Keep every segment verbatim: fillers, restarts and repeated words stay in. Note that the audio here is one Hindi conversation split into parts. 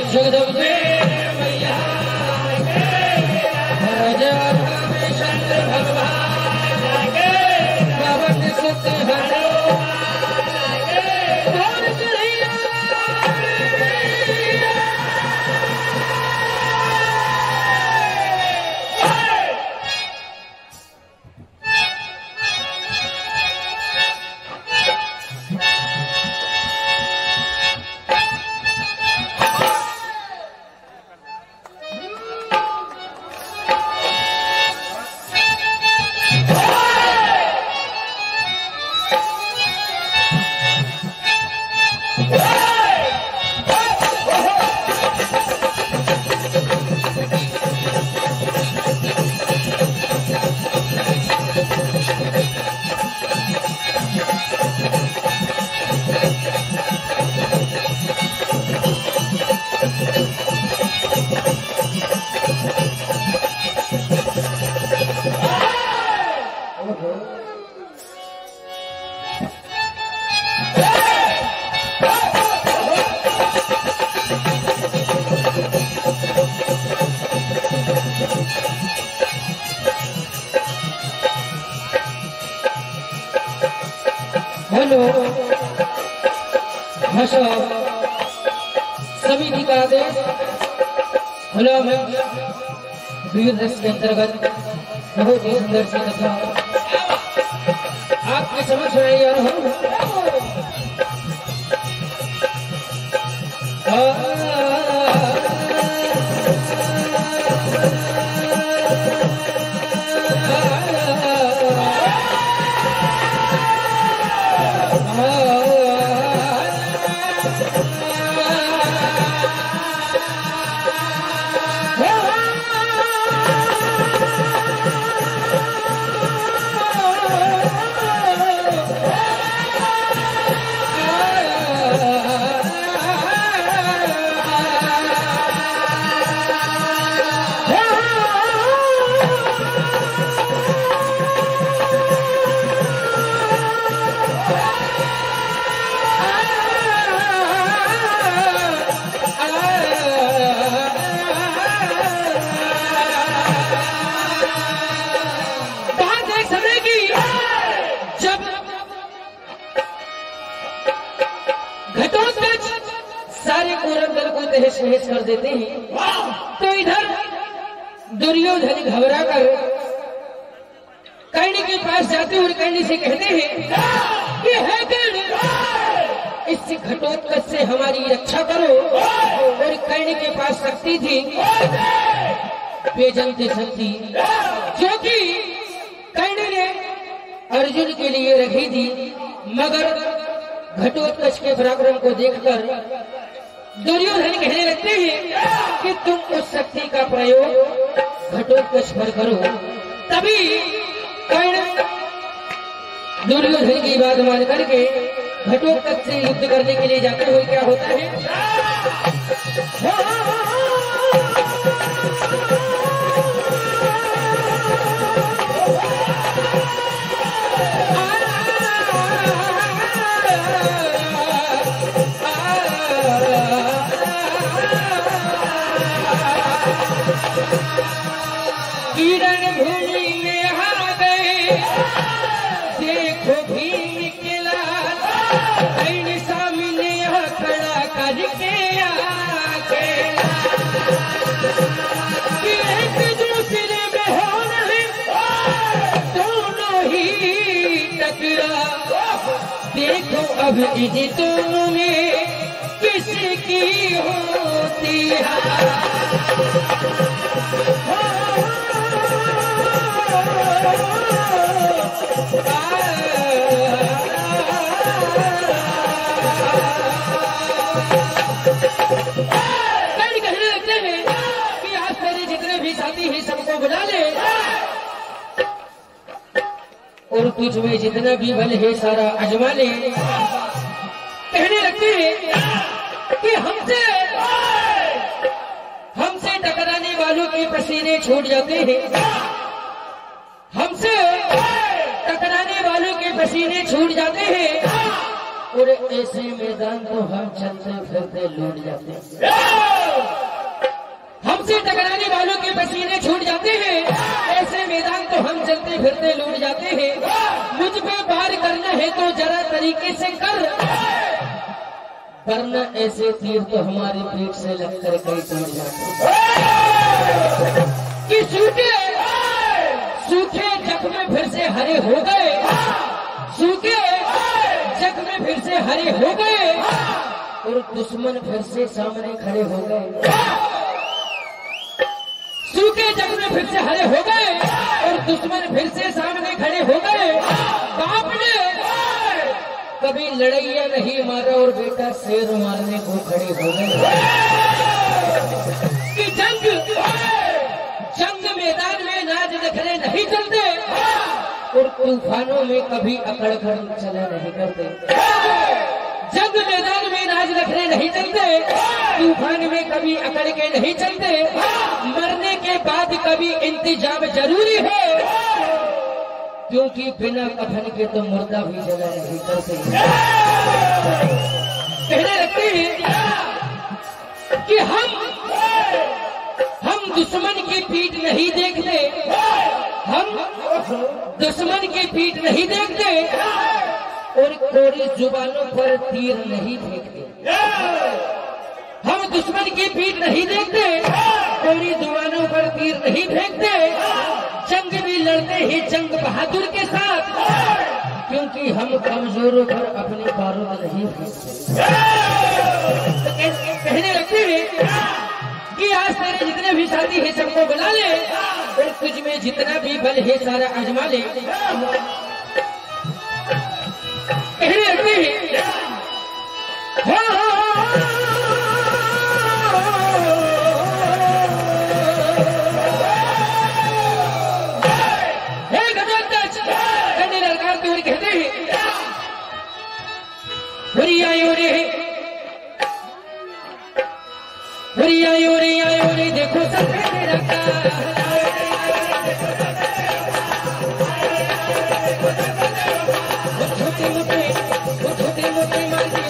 जगदम्बे मैया राजा रामेश्वर भगवान के पवन सुत हरे हेलो भाषा समिति का आदेश हेलो वीर रस के अंतर्गत बहुत ही सुंदर सी कथा आपके समझ में आई आ रहा हूँ। हेस कर देते हैं तो इधर दुर्योधन घबरा कर कर्ण के पास जाते और कर्ण से कहते हैं कि है कर्ण इस घटोत्कच से हमारी रक्षा करो। और कर्ण के पास शक्ति थी बेजंत शक्ति जो कि कर्ण ने अर्जुन के लिए रखी थी, मगर घटोत्कच के पराक्रम को देखकर दुर्योधन कहने लगते हैं कि तुम उस शक्ति का प्रयोग घटोत्कच पर करो। तभी कर्ण दुर्योधन की बात मान करके घटोत्कच से युद्ध करने के लिए जाते हुए क्या होता है किरण भूमि में आ गए देखो भीम के लाल कर्ण सामने यहाँ खड़ा करके आके कि एक दूसरे में होना है दोनों ही टकरा। देखो अब इन दोनों में किसकी होती है कहने लगते हैं कि आज मेरे जितने भी साथी हैं सबको बुला ले और तुझ में जितना भी बल है सारा आजमा ले। कहने लगते हैं कि हमसे हमसे टकराने वालों के पसीने छूट जाते हैं, हमसे टकराने वालों के पसीने छूट जाते हैं और ऐसे मैदान तो हम चलते फिरते लूट जाते हैं। हमसे टकराने वालों के पसीने छूट जाते हैं, ऐसे मैदान तो हम चलते फिरते लूट जाते हैं। मुझ पे वार करना है तो जरा तरीके से कर, वरना ऐसे तीर तो हमारे पेट से लगकर कई टूट जाते हैं। कि सूखे सूखे जख्म फिर से हरे हो गए, सूखे जख्म फिर से हरे हो गए और दुश्मन फिर से सामने खड़े हो गए। सूखे जख्म फिर से हरे हो गए और दुश्मन फिर से सामने खड़े हो गए। बाप ने कभी लड़ैया नहीं मारा और बेटा शेर मारने को खड़े हो गए। कि जंग जंग मैदान में नाच नखरे नहीं चलते और तूफानों में कभी अकड़ कर चला नहीं करते। जंग मैदान में नाच नखरे नहीं चलते, तूफान में कभी अकड़ के नहीं चलते। मरने के बाद कभी इंतजाम जरूरी है, क्योंकि बिना कफन के तो मुर्दा भी जला नहीं करते। कहने लगते हैं कि हम हम दुश्मन की पीठ नहीं देखते, हम दुश्मन की पीठ नहीं देखते और कोरी जुबानों पर तीर नहीं फेंकते। हम दुश्मन की पीठ नहीं देखते, कोरी जुबानों पर तीर नहीं फेंकते। जंग भी लड़ते ही जंग बहादुर के साथ, क्योंकि हम कमजोरों पर अपनी बारूद नहीं फेंकते। कहने लगते हैं कि आज तेरे जितने भी साथी है सबको बुला ले और तुझ में जितना भी बल है सारा आजमा ले। कहने लगते हैं करने ललकार तो कहते हैं बुरी आयो रे बुरी आयो रे आयो रे देखो सब छोटे मोटे छोटे मोटे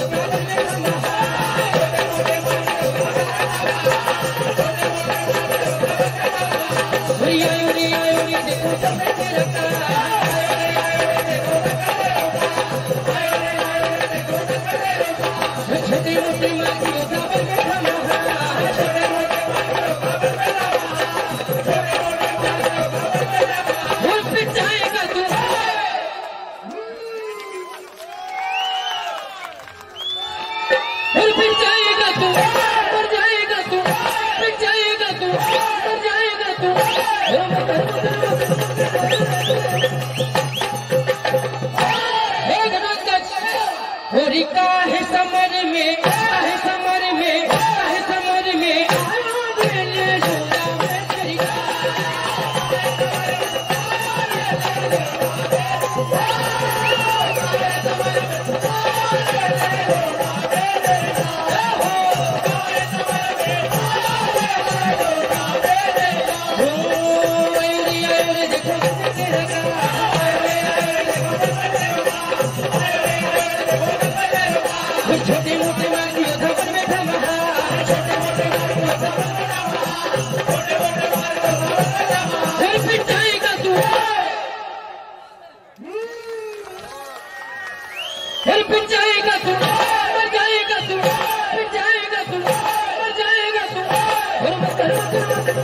बुरी आयो रे आयो रे देखो सब छोटे मोटे होरी काहे समर में काहे समर में काहे समर में छोटे मोटे फिर जाएगा तू फिर फिर जाएगा तू मर जाएगा तू फिर जाएगा तू मर जाएगा तू।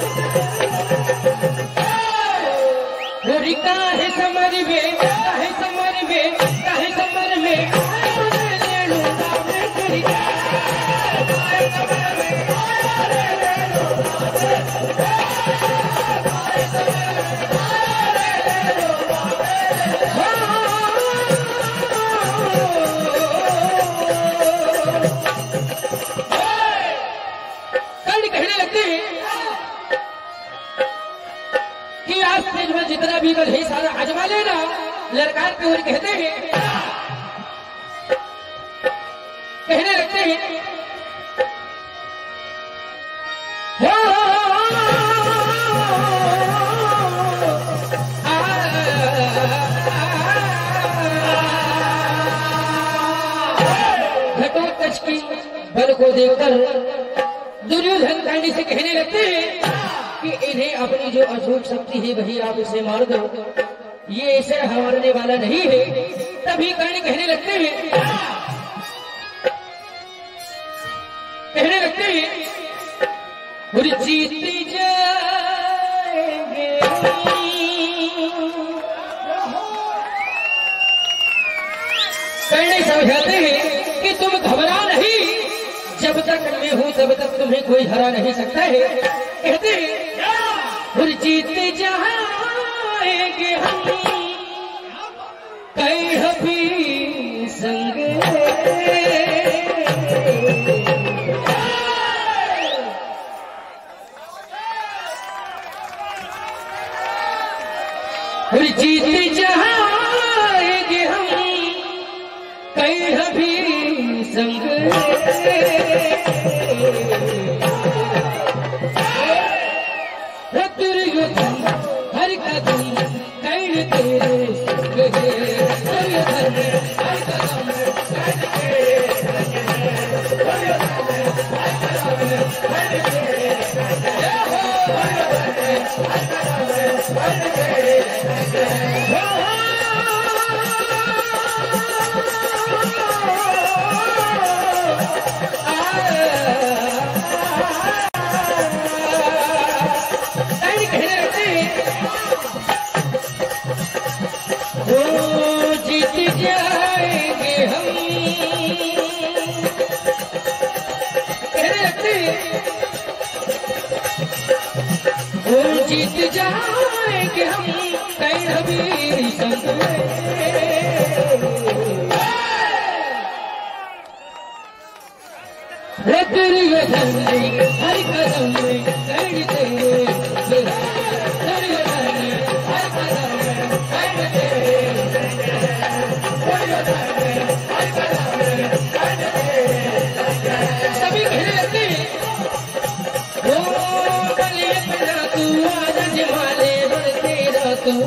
होरी काहे समर में काहे समर में काहे समर में कहने लगते हैं कि आज तेज में जितना भी बल है सारा आजमा लेना। ललकार के ओर कहते हैं कहने लगते हैं घटोत्कच की बल को देखकर दुर्योधन कर्णी से कहने लगते हैं कि इन्हें अपनी जो अजूब शक्ति है वही आप इसे मार दो, ये इसे हारने वाला नहीं है। तभी कर्ण कहने लगते हैं कहने लगते हैं और जीत जाएंगे। कर्ण समझाते हैं कि तुम घबरा नहीं, जब तक मैं हूं तब तक तुम्हें कोई हरा नहीं सकता है। कहते हैं और जीत जाएंगे हम कहीं भी संग, और जीत जाएंगे हम कहीं भी संग। दुर्योधन हर कदम कर्ण तेरे दुर्योधन हर कदम कर्ण तेरे जीत जाएंगे हम कहीं भी संग में। दुर्योधन हर कदम में कर्ण तेरे दुर्योधन हर कदम में कर्ण तेरे दुर्योधन हर कदम में कर्ण तेरे। सभी कहते ओ बलिए पड़ा तू आनंद माले बन तेरा तू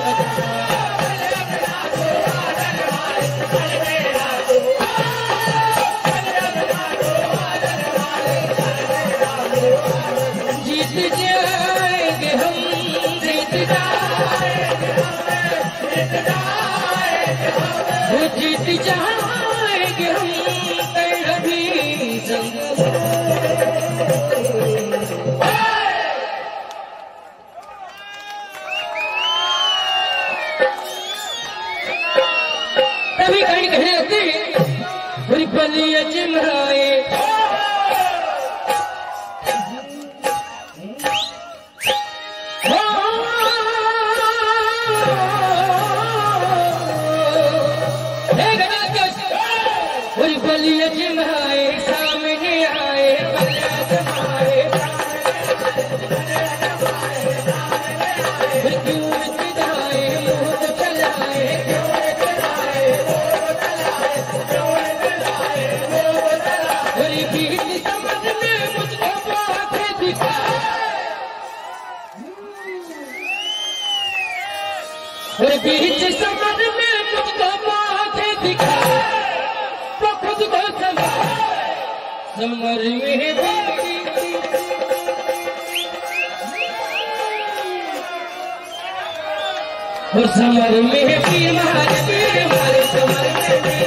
जीत जाएंगे हम जीत जाएंगे वो जीत जाएंगे हम कभी संग। तभी कहीं कहने लगते हैं बलिया चिमराए बलिया चिमराए सामने आए बलिया जमाए क्यों चिदाए मुंह को चलाए बीच समझ में मुझको बातें दिखाए और बीच समझ में मुझको बातें दिखाए तो खुद को समझ समर में और समर में भी मारे भी मारे समर में भी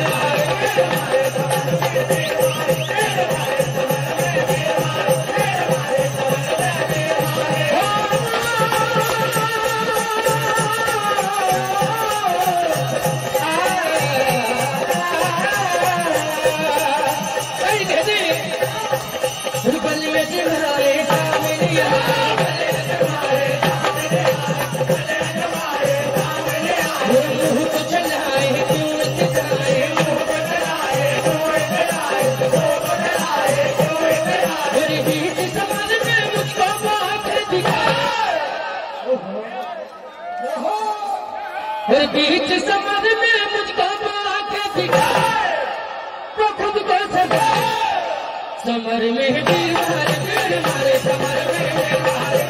बीच समझ में मुझको बातें दिखाए तो खुद को सजा समर में भी मारे मेरे मारे समर में मारे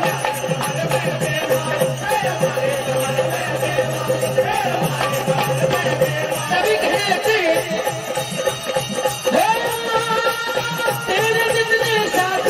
सभी कहते तेरे जितने साथ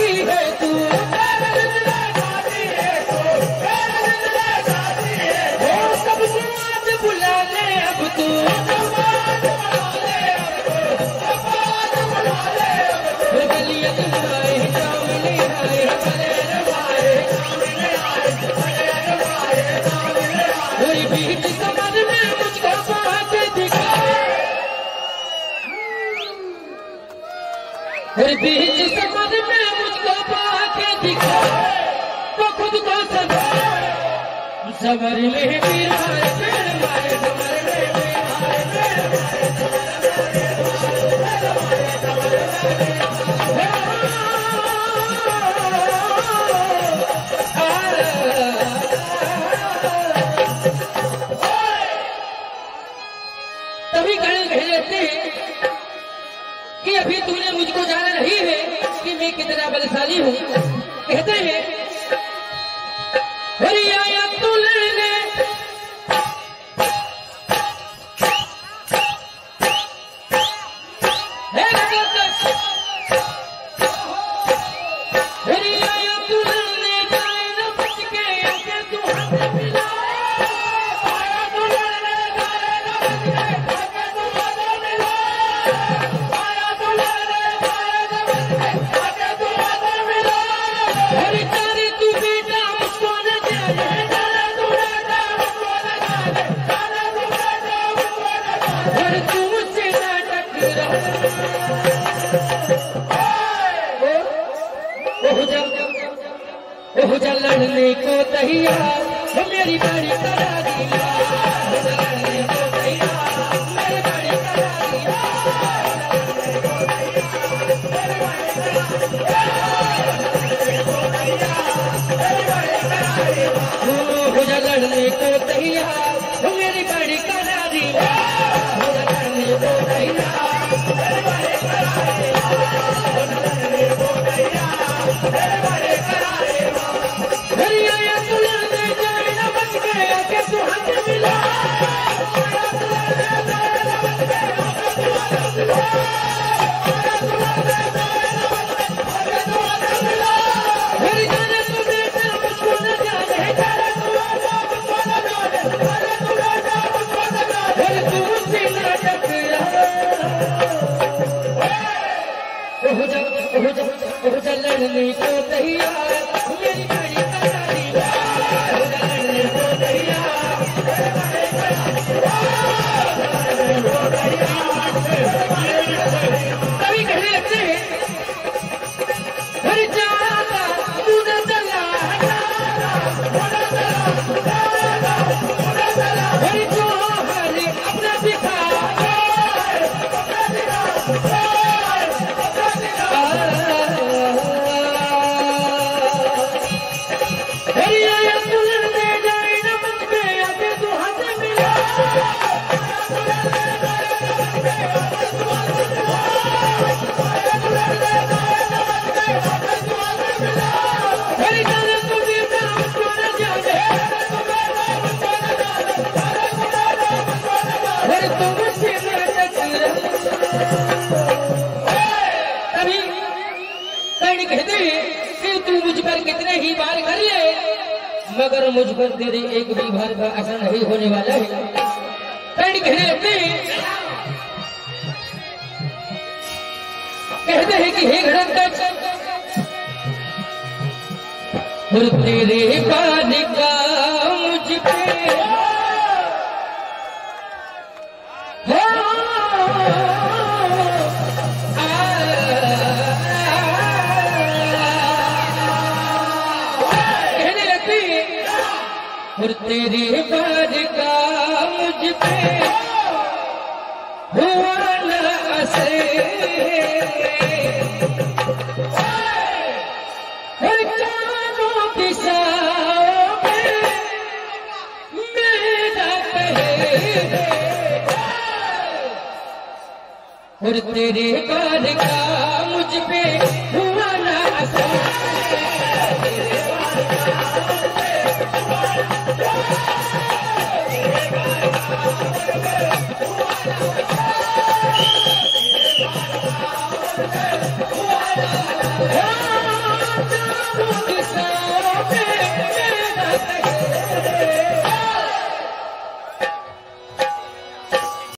और बीच सफर में मुझको पाके दिखा तो खुद को सबर में भी मारे पेड़ मारे सबर में भी मारे पेड़ तभी कहीं कह लेते कि अभी तूने मुझको जाना नहीं है कि मैं कितना बलशाली हूँ। कहते हैं हरिया तू लड़ने हरिया तू लड़ने जाए न बच के आके तू हाथ मिला आया तू लड़ने जाए न बच के आके तू हाथ मिला आया तू लड़ने जाए न बच के आके तू हाथ मिला हरि तारी तू बेटा मुझको न जाने जाने तू बेटा मुझको न जाने जाने तू बेटा मुझको न जाने हरि तू मुझसे न टकरा ओह जब ओह जब लड़ने को तैयार वो मेरी बड़ी करा दिया लड़ने को तैयार मेरी बड़ी करा दिया ओह जब लड़ने को तैयार वो मेरी बड़ी करा दिया लड़ने को तैयार मेरी बड़ी करा हरिया तू लड़ने जाए न बच के आके तू हाथ मिला हरि जाने तू बेटा मुझको न जाने जाने तू बेटा मुझको न जाने जाने तू बेटा मुझको न जाने हरि तू मुझसे न टकरा ओह जब ओह जब ओह जब लड़ने को तैयार मेरी बड़ी करा दिया लड़ने को तैयार कभी कहने लगते हैं हरि जाना मुझे चला हरि जो हरि अपना दिखा हरिया तू लड़ने जाए न बच के आके तू हाथ मिला हरि जाने तू बेटा मुझको न जाने हरि तू मुझसे न टकरा तभी कर्ण कहते हैं कि तू मुझ पर कितने ही बार कर ले मगर मुझ पर तेरे एक भी बार का असर नहीं होने वाला है। कर्ण कहने लगते हैं कहते हैं कि हे गणतंत्र और तेरे बाद का मुझ पे और तेरे बाद का मुझ पे हुआ न असर हर कानों की साओं में मेरा कहे और तेरे बाद का मुझ पे